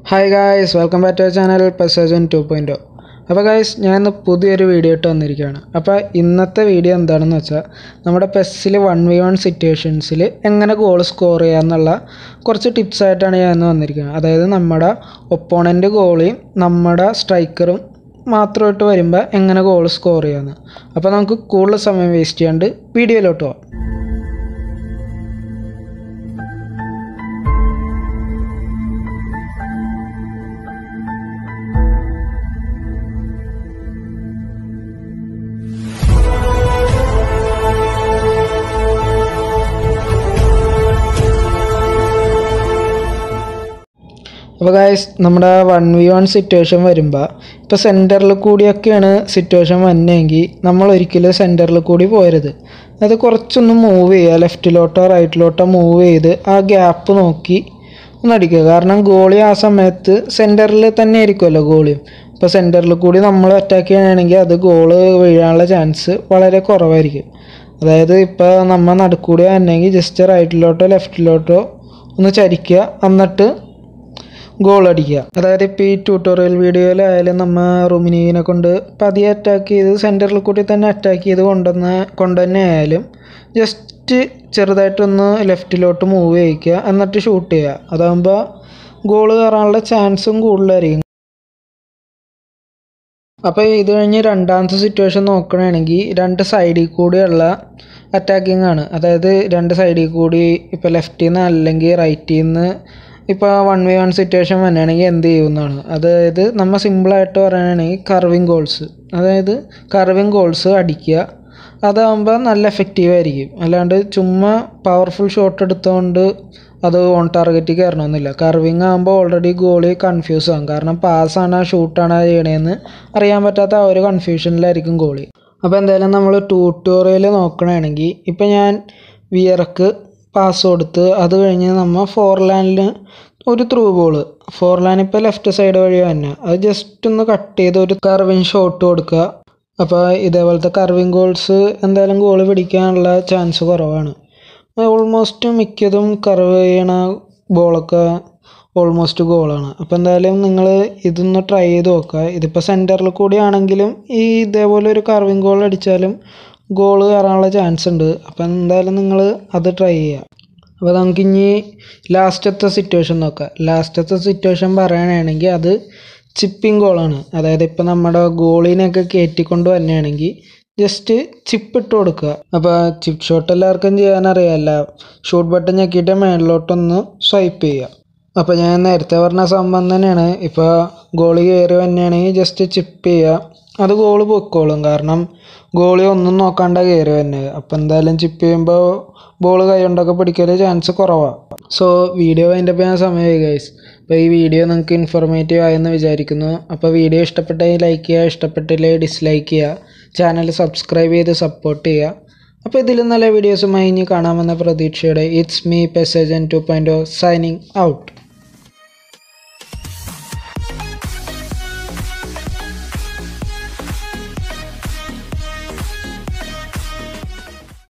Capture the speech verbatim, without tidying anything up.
Hi guys, welcome back to our channel 𝙏𝙼𝙖 two point oh. അപ്പോൾ guys, ഞാൻ ഇന്ന് പുതിയൊരു വീഡിയോ ഇട്ട് വന്നിരിക്കുകയാണ്. അപ്പോൾ ഇന്നത്തെ വീഡിയോ എന്താണെന്ന് വെച്ചാൽ നമ്മുടെ P E S ൽ one v one സിറ്റുവേഷൻസിൽ എങ്ങനെ ഗോൾ സ്കോർ ചെയ്യാന്നുള്ള കുറച്ച് ടിപ്സ് ആയിട്ടാണ് ഞാൻ ഇന്ന് വന്നിരിക്കുന്നത്. അതായത് നമ്മുടെ ഒപ്പോണന്റ് ഗോളിയും നമ്മുടെ സ്ട്രൈക്കറും മാത്രമായിട്ട് വരുമ്പോൾ എങ്ങനെ ഗോൾ സ്കോർ ചെയ്യാന്ന്. അപ്പോൾ നമുക്ക് കൂടുതൽ സമയം വേസ്റ്റ് ചെയ്യാണ്ട് വീഡിയോയിലോട്ട് പോകാം. അപ്പോൾ ഗൈസ്, നമ്മുടെ വൺ വി വൺ സിറ്റുവേഷൻ വരുമ്പോൾ ഇപ്പോൾ സെൻറ്ററിൽ കൂടിയൊക്കെയാണ് സിറ്റുവേഷൻ വന്നെങ്കിൽ നമ്മൾ ഒരിക്കലും സെൻറ്ററിൽ കൂടി പോരുത്. അത് കുറച്ചൊന്ന് മൂവ് ചെയ്യുക, ലെഫ്റ്റിലോട്ടോ റൈറ്റിലോട്ടോ മൂവ് ചെയ്ത് ആ ഗ്യാപ്പ് നോക്കി ഒന്ന് അടിക്കുക. കാരണം ഗോളി ആ സമയത്ത് സെൻറ്ററിൽ തന്നെ ആയിരിക്കുമല്ലോ ഗോളിയും. ഇപ്പോൾ സെൻറ്ററിൽ കൂടി നമ്മൾ അറ്റാക്ക് ചെയ്യുകയാണെങ്കിൽ അത് ഗോള് വീഴാനുള്ള ചാൻസ് വളരെ കുറവായിരിക്കും. അതായത് ഇപ്പോൾ നമ്മൾ നടുക്കൂടി വന്നെങ്കിൽ ജസ്റ്റ് റൈറ്റിലോട്ടോ ലെഫ്റ്റിലോട്ടോ ഒന്ന് ചരിക്കുക, എന്നിട്ട് ഗോൾ അടിക്കുക. അതായത് ഇപ്പോൾ ഈ ട്യൂട്ടോറിയൽ വീഡിയോയിലായാലും നമ്മൾ റുമിനീനെ കൊണ്ട് പതിയെ അറ്റാക്ക് ചെയ്ത് സെൻറ്ററിൽ കൂടി തന്നെ അറ്റാക്ക് ചെയ്ത് കൊണ്ടുവന്ന് കൊണ്ടുതന്നെ ആയാലും ജസ്റ്റ് ചെറുതായിട്ടൊന്ന് ലെഫ്റ്റിലോട്ട് മൂവ് ചെയ്യിക്കുക, എന്നിട്ട് ഷൂട്ട് ചെയ്യുക. അതാകുമ്പോൾ ഗോൾ കയറാനുള്ള ചാൻസും കൂടുതലായിരിക്കും. അപ്പോൾ ഇത് കഴിഞ്ഞ് രണ്ടാമത്തെ സിറ്റുവേഷൻ നോക്കുകയാണെങ്കിൽ രണ്ട് സൈഡിൽ കൂടിയുള്ള അറ്റാക്കിംഗ് ആണ്. അതായത് രണ്ട് സൈഡിൽ കൂടി ഇപ്പോൾ ലെഫ്റ്റിൽ നിന്ന് അല്ലെങ്കിൽ റൈറ്റിൽ നിന്ന് ഇപ്പോൾ വൺ വി വൺ സിറ്റുവേഷൻ വരികയാണെങ്കിൽ എന്ത് ചെയ്യുന്നതാണ്. അതായത് നമ്മൾ സിമ്പിളായിട്ട് പറയുകയാണെങ്കിൽ കർവിങ് ഗോൾസ്, അതായത് കർവിങ് ഗോൾസ് അടിക്കുക. അതാകുമ്പോൾ നല്ല എഫക്റ്റീവ് ആയിരിക്കും. അല്ലാണ്ട് ചുമ്മാ പവർഫുൾ ഷോട്ട് എടുത്തുകൊണ്ട് അത് ഓൺ ടാർഗറ്റിൽ കയറണമെന്നില്ല. കർവിങ് ആകുമ്പോൾ ഓൾറെഡി ഗോളി കൺഫ്യൂസ് ആകും. കാരണം പാസ്സാണോ ഷൂട്ടാണോ ചെയ്യണതെന്ന് അറിയാൻ പറ്റാത്ത ആ ഒരു കൺഫ്യൂഷനിലായിരിക്കും ഗോളി. അപ്പോൾ എന്തായാലും നമ്മൾ ട്യൂട്ടോറിയൽ നോക്കണമെങ്കിൽ ഇപ്പോൾ ഞാൻ വിയർക്ക് പാസ് കൊടുത്ത് അത് കഴിഞ്ഞ് നമ്മൾ ഫോർ ലാനിൽ ഒരു ത്രൂ ബോൾ, ഫോർ ലാൻ ഇപ്പോൾ ലെഫ്റ്റ് സൈഡ് വഴി തന്നെ അത് ജസ്റ്റ് ഒന്ന് കട്ട് ചെയ്ത് ഒരു കർവിങ് ഷോട്ട് കൊടുക്കുക. അപ്പോൾ ഇതേപോലത്തെ കർവിങ് ഗോൾസ് എന്തായാലും ഗോൾ പിടിക്കാനുള്ള ചാൻസ് കുറവാണ്. ഓൾമോസ്റ്റ് മിക്കതും കർവ് ചെയ്യണ ബോളൊക്കെ ഓൾമോസ്റ്റ് ഗോളാണ്. അപ്പോൾ എന്തായാലും നിങ്ങൾ ഇതൊന്ന് ട്രൈ ചെയ്ത് നോക്കുക. ഇതിപ്പോൾ സെൻറ്ററിൽ കൂടി ആണെങ്കിലും ഈ ഇതേപോലെ ഒരു കർവിങ് ഗോൾ അടിച്ചാലും ഗോൾ കയറാനുള്ള ചാൻസ് ഉണ്ട്. അപ്പോൾ എന്തായാലും നിങ്ങൾ അത് ട്രൈ ചെയ്യുക. അപ്പോൾ നമുക്കിനി ലാസ്റ്റത്തെ സിറ്റുവേഷൻ നോക്കാം. ലാസ്റ്റത്തെ സിറ്റുവേഷൻ പറയുകയാണെങ്കിൽ അത് ചിപ്പിങ് ഗോളാണ്. അതായത് ഇപ്പോൾ നമ്മുടെ ഗോളിനെയൊക്കെ കയറ്റിക്കൊണ്ട് വരികയാണെങ്കിൽ ജസ്റ്റ് ചിപ്പ് ഇട്ട് കൊടുക്കുക. അപ്പോൾ ചിപ്പ് ഷോട്ട് എല്ലാവർക്കും ചെയ്യാനറിയാമല്ല, ഷൂട്ട് ബട്ടൺ ഞെക്കിയിട്ട് മേളിലോട്ടൊന്ന് സ്വൈപ്പ് ചെയ്യുക. അപ്പോൾ ഞാൻ നേരത്തെ പറഞ്ഞ സംഭവം തന്നെയാണ്. ഇപ്പോൾ ഗോളി കയറി വരികയാണെങ്കിൽ ജസ്റ്റ് ചിപ്പ് ചെയ്യുക, അത് ഗോള് പൊക്കോളും. കാരണം ഗോളി ഒന്നും നോക്കാണ്ട കയറി തന്നെ. അപ്പോൾ എന്തായാലും ചിപ്പ് ചെയ്യുമ്പോൾ ബോൾ കൈ കൊണ്ടൊക്കെ പിടിക്കാൻ ചാൻസ് കുറവാണ്. സോ വീഡിയോ അതിൻ്റെ ചെയ്യാൻ സമയമായി ഗൈസ്. അപ്പോൾ ഈ വീഡിയോ നിങ്ങൾക്ക് ഇൻഫോർമേറ്റീവ് ആയെന്ന് വിചാരിക്കുന്നു. അപ്പോൾ വീഡിയോ ഇഷ്ടപ്പെട്ടെങ്കിൽ ലൈക്ക് ചെയ്യുക, ഇഷ്ടപ്പെട്ടില്ലെങ്കിൽ ഡിസ്ലൈക്ക് ചെയ്യുക, ചാനൽ സബ്സ്ക്രൈബ് ചെയ്ത് സപ്പോർട്ട് ചെയ്യുക. അപ്പോൾ ഇതിലും നല്ല വീഡിയോസുമായി ഇനി കാണാമെന്ന പ്രതീക്ഷയോടെ it's me 𝙏𝙼𝙖𝙠 two point oh signing out.